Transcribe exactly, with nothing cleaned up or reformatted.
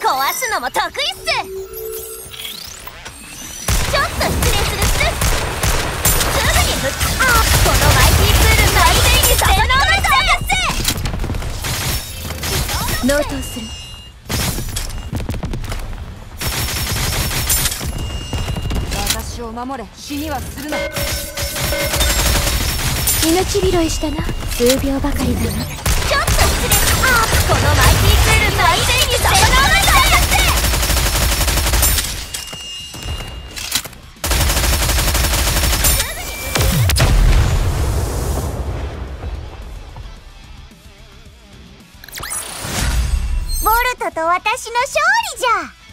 壊すのも得意っす。ちょっと失礼するっす。すぐにふっあこのマイティープール完全に注ぎ込まれちゃうっす。納刀する。 私を守れ。死にはするな。 命拾いしたな。数秒ばかりだな。ちょっと失礼。あこのマイティープール完全に注ぎ込まれちゃうっす。ボルトと私の勝利じゃ。